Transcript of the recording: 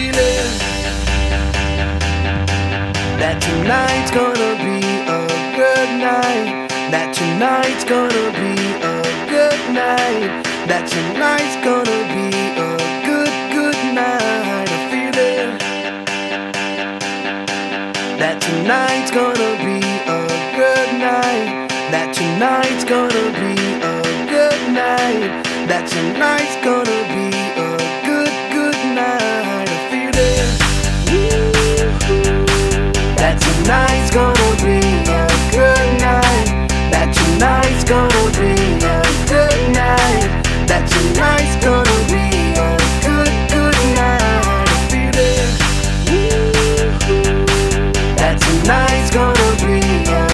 feeling that tonight's gonna be a good night. That tonight's gonna be a good night. That tonight's gonna be a good, good night. A feeling that tonight's gonna be a good night. That tonight's gonna be a good night. That tonight's gonna be